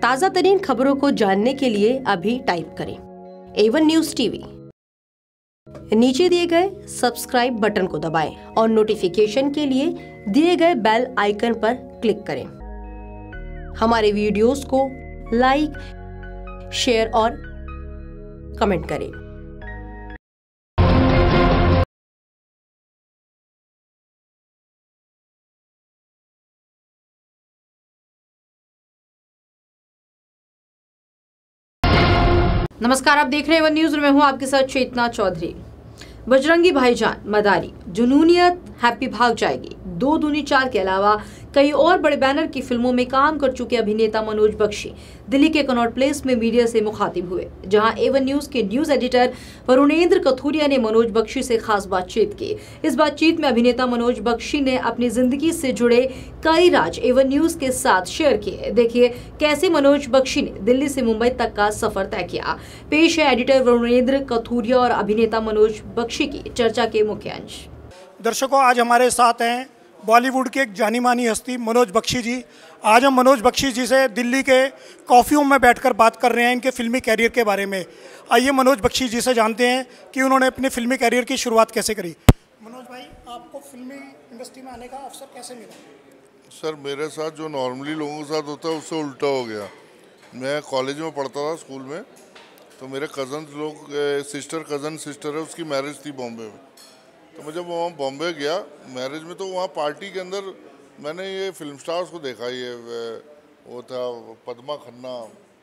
ताज़ा तरीन खबरों को जानने के लिए अभी टाइप करें A1 न्यूज़ टीवी। नीचे दिए गए सब्सक्राइब बटन को दबाएं और नोटिफिकेशन के लिए दिए गए बेल आइकन पर क्लिक करें। हमारे वीडियोस को लाइक, शेयर और कमेंट करें। नमस्कार, आप देख रहे हैं A1 न्यूज़। मैं हूं आपके साथ चेतना चौधरी। बजरंगी भाईजान, मदारी, जुनूनियत, हैप्पी भाग जाएगी, 2 दूनी 4 के अलावा कई और बड़े बैनर की फिल्मों में काम कर चुके अभिनेता मनोज बख्शी दिल्ली के कनॉट प्लेस में मीडिया से मुखातिब हुए, जहां A1 न्यूज़ के न्यूज़ एडिटर वरुणेंद्र कथुरिया ने मनोज बख्शी से खास बातचीत की। इस बातचीत में अभिनेता मनोज बख्शी ने अपनी जिंदगी से जुड़े कई राज A1 न्यूज़ के साथ शेयर किए। देखिए कैसे मनोज बख्शी ने दिल्ली से मुंबई तक का सफर तय किया। पेश है एडिटर वरुणेंद्र कथुरिया और अभिनेता मनोज बख्शी की चर्चा के मुख्य अंश। दर्शकों, आज हमारे साथ हैं बॉलीवुड के एक जानी मानी हस्ती मनोज बख्शी जी। आज हम मनोज बख्शी जी से दिल्ली के कॉफ़ी रूम में बैठकर बात कर रहे हैं इनके फिल्मी कैरियर के बारे में। आइए मनोज बख्शी जी से जानते हैं कि उन्होंने अपने फिल्मी कैरियर की शुरुआत कैसे करी। मनोज भाई, आपको फिल्मी इंडस्ट्री में आने का अवसर कैसे मिला? सर, मेरे साथ जो नॉर्मली लोगों के साथ होता है उससे उल्टा हो गया। मैं कॉलेज में पढ़ता था, स्कूल में, तो मेरे कज़न लोग, कज़न सिस्टर है, उसकी मैरिज थी बॉम्बे में। तो मैं जब वहाँ बॉम्बे गया मैरिज में, तो वहाँ पार्टी के अंदर मैंने ये फिल्म स्टार्स को देखा। ये वो था पद्मा खन्ना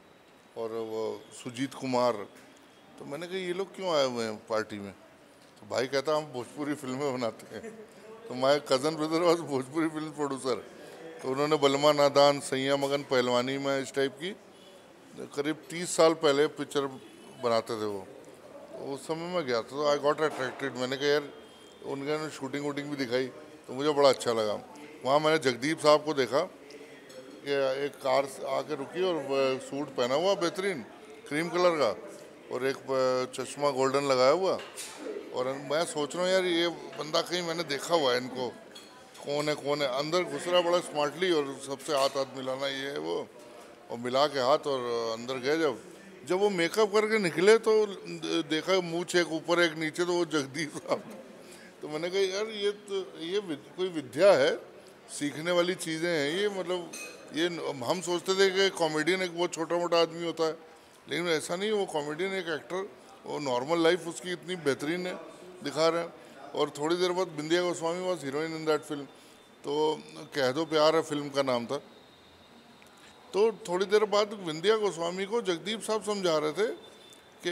और वो सुजीत कुमार। तो मैंने कहा ये लोग क्यों आए हुए हैं पार्टी में? तो भाई कहता हम भोजपुरी फिल्में बनाते हैं। तो my cousin brother was Bhojpuri film producer. तो उन्होंने बलमा नादान, सैया मगन पहलवानी में इस टाइप की करीब 30 साल पहले पिक्चर बनाते थे वो। तो उस समय मैं गया था, तो आई गॉट अट्रैक्टेड। मैंने कहा यार, उनके शूटिंग वूटिंग भी दिखाई तो मुझे बड़ा अच्छा लगा। वहाँ मैंने जगदीप साहब को देखा कि एक कार आके रुकी और सूट पहना हुआ बेहतरीन क्रीम कलर का और एक चश्मा गोल्डन लगाया हुआ। और मैं सोच रहा हूँ यार, ये बंदा कहीं मैंने देखा हुआ है, इनको कौन है। अंदर घुस रहा बड़ा स्मार्टली और सबसे हाथ मिलाना, ये है वो, और मिला के हाथ और अंदर गए। जब वो मेकअप करके निकले तो देखा मुँह एक ऊपर एक नीचे, तो वो जगदीप साहब। तो मैंने कहा यार, ये कोई विद्या है, सीखने वाली चीज़ें हैं ये। मतलब ये हम सोचते थे कि कॉमेडियन एक बहुत छोटा मोटा आदमी होता है, लेकिन ऐसा नहीं। वो कॉमेडियन एक एक्टर, वो नॉर्मल लाइफ उसकी इतनी बेहतरीन है, दिखा रहे हैं। और थोड़ी देर बाद Bindiya Goswami was heroine in that film. तो कह दो प्यार है फिल्म का नाम था। तो थोड़ी देर बाद बिंदिया गोस्वामी को जगदीप साहब समझा रहे थे कि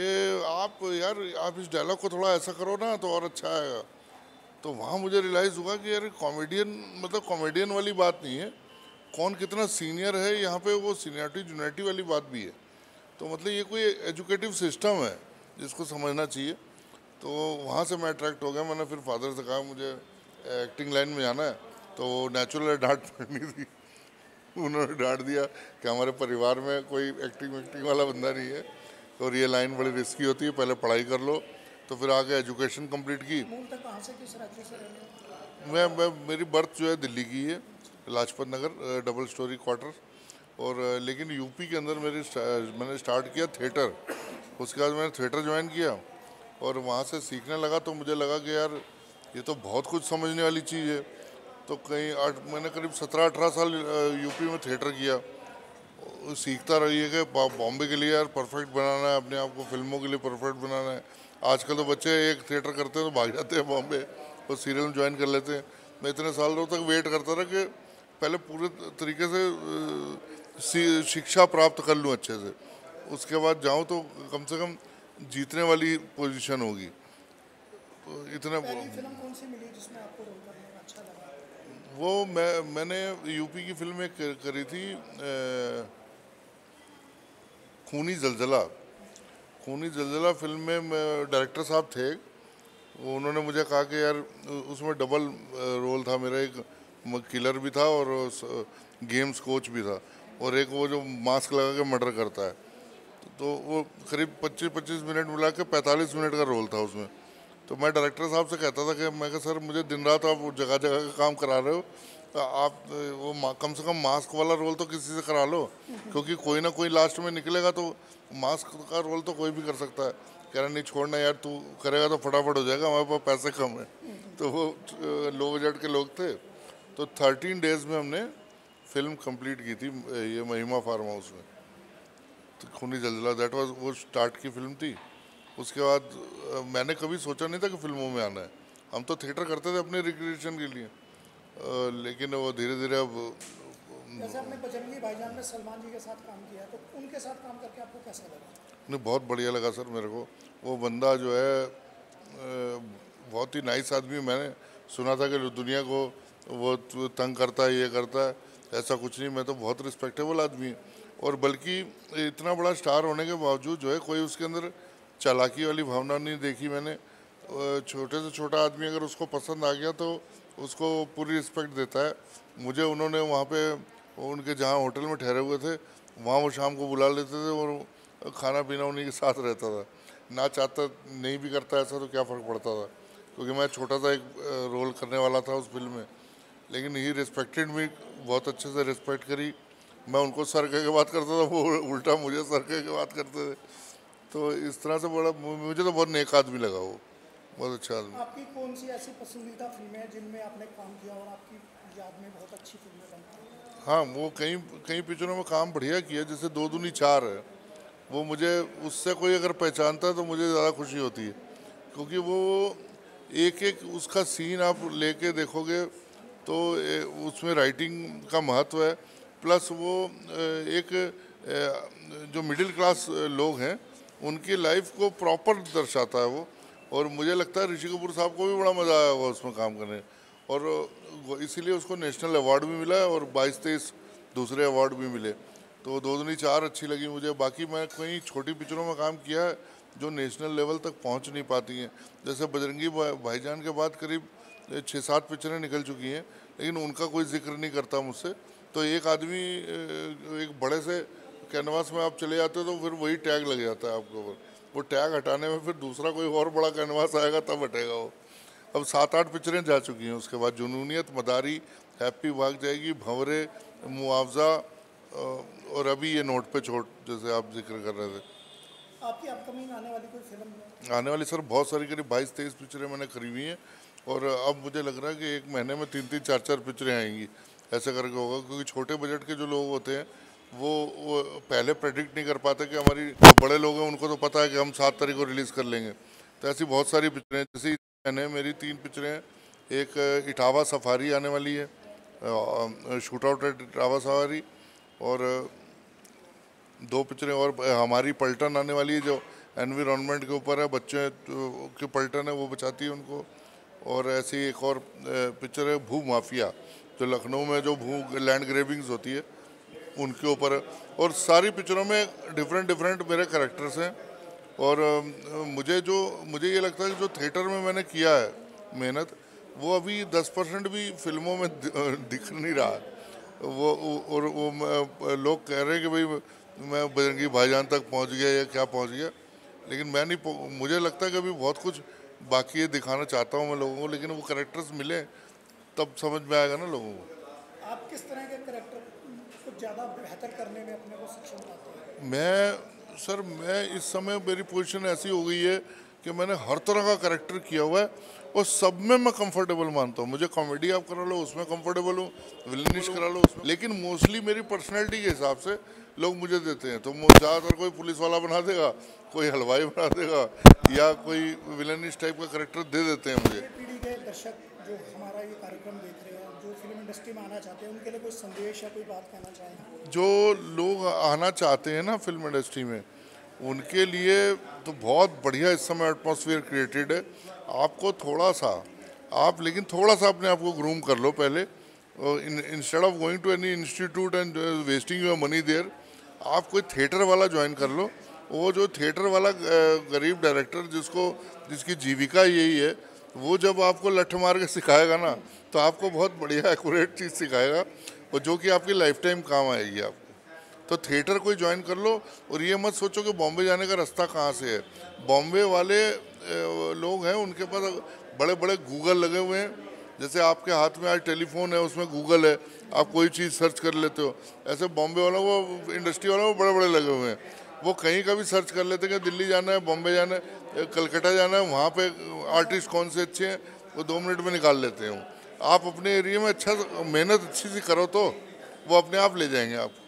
आप इस डायलॉग को थोड़ा ऐसा करो ना तो और अच्छा आएगा। तो वहाँ मुझे रियलाइज़ हुआ कि यार कॉमेडियन मतलब कॉमेडियन वाली बात नहीं है, कौन कितना सीनियर है यहाँ पे, वो सीनियरिटी जूनियरिटी वाली बात भी है। तो मतलब ये कोई एजुकेटिव सिस्टम है जिसको समझना चाहिए। तो वहाँ से मैं अट्रैक्ट हो गया। मैंने फिर फादर से कहा मुझे एक्टिंग लाइन में जाना है, तो नेचुरल डांट पड़नी थी। उन्होंने डांट दिया कि हमारे परिवार में कोई एक्टिंग वाला बंदा नहीं है और ये लाइन बड़ी रिस्की होती है, पहले पढ़ाई कर लो। तो फिर आगे एजुकेशन कंप्लीट की। कहाँ से, किस राज्य से रहने? मैं मेरी बर्थ जो है दिल्ली की है, Lajpat Nagar, double storey quarter. और लेकिन यूपी के अंदर मैंने स्टार्ट किया थिएटर। उसके बाद मैंने थिएटर ज्वाइन किया और वहाँ से सीखने लगा। तो मुझे लगा कि यार ये तो बहुत कुछ समझने वाली चीज़ है। तो मैंने करीब 17-18 साल यूपी में थिएटर किया। सीखता रहिए कि बॉम्बे के लिए यार परफेक्ट बनाना है, अपने आप को फिल्मों के लिए परफेक्ट बनाना है। आजकल तो बच्चे एक थिएटर करते हैं तो भाग जाते हैं बॉम्बे और सीरियल में ज्वाइन कर लेते हैं। मैं इतने सालों तक वेट करता रहा कि पहले पूरे तरीके से शिक्षा प्राप्त कर लूँ अच्छे से, उसके बाद जाऊँ तो कम से कम जीतने वाली पोजीशन होगी। तो इतना फिल्म कौन सी मिली जिसमें आपको रोल करने में अच्छा लगा? वो मैंने यूपी की फिल्म एक करी थी, खूनी जलजला फिल्म में डायरेक्टर साहब थे। वो उन्होंने मुझे कहा कि यार उसमें डबल रोल था मेरा, एक किलर भी था और गेम्स कोच भी था, और एक वो जो मास्क लगा के मर्डर करता है। तो वो करीब 25-25 मिनट मिला के 45 मिनट का रोल था उसमें। तो मैं डायरेक्टर साहब से कहता था कि मैं कहा सर मुझे दिन रात आप जगह जगह का काम करा रहे हो, आप वो कम से कम मास्क वाला रोल तो किसी से करा लो, क्योंकि कोई ना कोई लास्ट में निकलेगा, तो मास्क का रोल तो कोई भी कर सकता है। कह रहा नहीं छोड़ना यार, तू करेगा तो फटाफट हो जाएगा, हमारे पास पैसे कम है। तो वो लो बजट के लोग थे, तो 13 डेज में हमने फिल्म कंप्लीट की थी ये महिमा फार्म हाउस में। तो खूनी जलजला दैट वाज वो स्टार्ट की फिल्म थी। उसके बाद मैंने कभी सोचा नहीं था कि फिल्मों में आना है। हम तो थिएटर करते थे अपने रिक्रिएशन के लिए, लेकिन वो धीरे धीरे अब जैसे आपने बजरंगी भाईजान में सलमान जी के साथ काम किया, तो उनके साथ काम करके आपको कैसा लगा? नहीं, बहुत बढ़िया लगा सर मेरे को। वो बंदा जो है बहुत ही नाइस आदमी। मैंने सुना था कि दुनिया को वो तंग करता है, ये करता है, ऐसा कुछ नहीं। मैं तो बहुत रिस्पेक्टेबल आदमी है, और बल्कि इतना बड़ा स्टार होने के बावजूद जो है कोई उसके अंदर चालाकी वाली भावना नहीं देखी मैंने। छोटे से छोटा आदमी अगर उसको पसंद आ गया तो उसको पूरी रिस्पेक्ट देता है। मुझे उन्होंने वहाँ पे उनके जहाँ होटल में ठहरे हुए थे वहाँ वो शाम को बुला लेते थे और खाना पीना उन्हीं के साथ रहता था। ना चाहता नहीं भी करता ऐसा तो क्या फ़र्क पड़ता था, क्योंकि मैं छोटा सा एक रोल करने वाला था उस फिल्म में। लेकिन ही रिस्पेक्टेड मी, बहुत अच्छे से रिस्पेक्ट करी। मैं उनको सर कह के बात करता था, वो उल्टा मुझे सर कह के बात करते थे। तो इस तरह से बड़ा मुझे तो बहुत नेक आदमी लगा वो, बहुत अच्छा आदमी। आपकी कौन सी ऐसी पसंदीदा फिल्में हैं जिनमें आपने काम किया और आपकी याद में बहुत अच्छी फिल्में बनती हैं? हाँ, वो कई पिक्चरों में काम बढ़िया किया, जैसे 2 दूनी 4 है। वो मुझे उससे कोई अगर पहचानता है तो मुझे ज़्यादा खुशी होती है, क्योंकि वो एक एक उसका सीन आप लेके देखोगे तो उसमें राइटिंग का महत्व है। प्लस वो एक जो मिडिल क्लास लोग हैं उनकी लाइफ को प्रॉपर दर्शाता है वो। और मुझे लगता है ऋषि कपूर साहब को भी बड़ा मज़ा आया होगा उसमें काम करने, और इसीलिए उसको नेशनल अवार्ड भी मिला है और 22-23 दूसरे अवार्ड भी मिले। तो 2 दूनी 4 अच्छी लगी मुझे। बाकी मैं कई छोटी पिक्चरों में काम किया है जो नेशनल लेवल तक पहुंच नहीं पाती हैं। जैसे बजरंगी भाईजान के बाद करीब 6-7 पिक्चरें निकल चुकी हैं, लेकिन उनका कोई जिक्र नहीं करता मुझसे। तो एक आदमी एक बड़े से कैनवास में आप चले जाते हो तो फिर वही टैग लग जाता है आपके ऊपर। वो टैग हटाने में फिर दूसरा कोई और बड़ा कैनवास आएगा तब हटेगा वो। अब 7-8 पिक्चरें जा चुकी हैं। उसके बाद जुनूनियत, मदारी, हैप्पी भाग जाएगी, भंवरे, मुआवजा, और अभी ये नोट पे चोट जैसे आप जिक्र कर रहे थे। आपकी अपकमिंग आने वाली कोई फिल्म? आने वाली सर बहुत सारी, करीब 22-23 पिक्चरें मैंने करी हुई हैं, और अब मुझे लग रहा है कि 1 महीने में 3-3, 4-4 पिक्चरें आएंगी, ऐसा करके होगा। क्योंकि छोटे बजट के जो लोग होते हैं वो पहले प्रेडिक्ट नहीं कर पाते कि हमारी जो बड़े लोग हैं उनको तो पता है कि हम 7 तारीख को रिलीज़ कर लेंगे। तो ऐसी बहुत सारी पिक्चरें, जैसे मैंने मेरी 3 पिक्चरें हैं। एक इटावा सफारी आने वाली है, shoot out at Etawah safari, और 2 पिक्चरें और हमारी पलटन आने वाली है जो एनवायरनमेंट के ऊपर है, बच्चे की पलटन है वो बचाती है उनको। और ऐसी एक और पिक्चर है भू माफिया, जो लखनऊ में जो भू लैंड ग्रेबिंग्स होती है उनके ऊपर है। और सारी पिक्चरों में डिफरेंट मेरे कैरेक्टर्स हैं। और मुझे ये लगता है कि जो थिएटर में मैंने किया है मेहनत, वो अभी 10% भी फिल्मों में दिख नहीं रहा है। वो लोग कह रहे हैं कि भाई मैं बजरंगी भाईजान तक पहुंच गया या क्या पहुंच गया, लेकिन मैं नहीं। मुझे लगता है कि अभी बहुत कुछ बाकी है, दिखाना चाहता हूं मैं लोगों को, लेकिन वो कैरेक्टर्स मिले तब समझ में आएगा ना लोगों को। आप किस तरह के कैरेक्टर को ज़्यादा बेहतर करने में अपने को सक्षम पाते हैं? मैं इस समय मेरी पोजीशन ऐसी हो गई है कि मैंने हर तरह का कैरेक्टर किया हुआ है और सब में मैं कंफर्टेबल मानता हूँ। मुझे कॉमेडी आप करा लो उसमें कंफर्टेबल हूँ, विलनिश करा लो उसमें, लेकिन मोस्टली मेरी पर्सनैलिटी के हिसाब से लोग मुझे देते हैं। तो ज़्यादातर कोई पुलिस वाला बना देगा, कोई हलवाई बना देगा, या कोई विलनिश टाइप का कैरेक्टर दे देते हैं मुझे। पीढ़ी के दर्शक जो हमारा ये कार्यक्रम देख रहे हैं, जो फिल्म इंडस्ट्री में आना चाहते हैं, उनके लिए कोई संदेश या कोई बात कहना चाहेंगे? जो लोग आना चाहते हैं ना फिल्म इंडस्ट्री में, उनके लिए तो बहुत बढ़िया इस समय एटमॉस्फेयर क्रिएटेड है। आपको थोड़ा सा अपने आप को ग्रूम कर लो पहले। Instead of going to any institute and wasting your money there, आप कोई थिएटर वाला ज्वाइन कर लो। वो जो थिएटर वाला गरीब डायरेक्टर जिसकी जीविका यही है, वो जब आपको लठ मार के सिखाएगा ना, तो आपको बहुत बढ़िया एक्यूरेट चीज़ सिखाएगा, और जो कि आपकी लाइफ टाइम काम आएगी आपको। तो थिएटर कोई ज्वाइन कर लो, और ये मत सोचो कि बॉम्बे जाने का रास्ता कहाँ से है। बॉम्बे वाले लोग हैं, उनके पास बड़े बड़े गूगल लगे हुए हैं, जैसे आपके हाथ में आज टेलीफोन है, उसमें गूगल है, आप कोई चीज़ सर्च कर लेते हो। ऐसे बॉम्बे वालों को, इंडस्ट्री वालों को बड़े बड़े लगे हुए हैं, वो कहीं का भी सर्च कर लेते हैं कि दिल्ली जाना है, बॉम्बे जाना है, कलकत्ता जाना है, वहाँ पे आर्टिस्ट कौन से अच्छे हैं, वो 2 मिनट में निकाल लेते हैं। आप अपने एरिया में अच्छा मेहनत अच्छी सी करो तो वो अपने आप ले जाएंगे आप।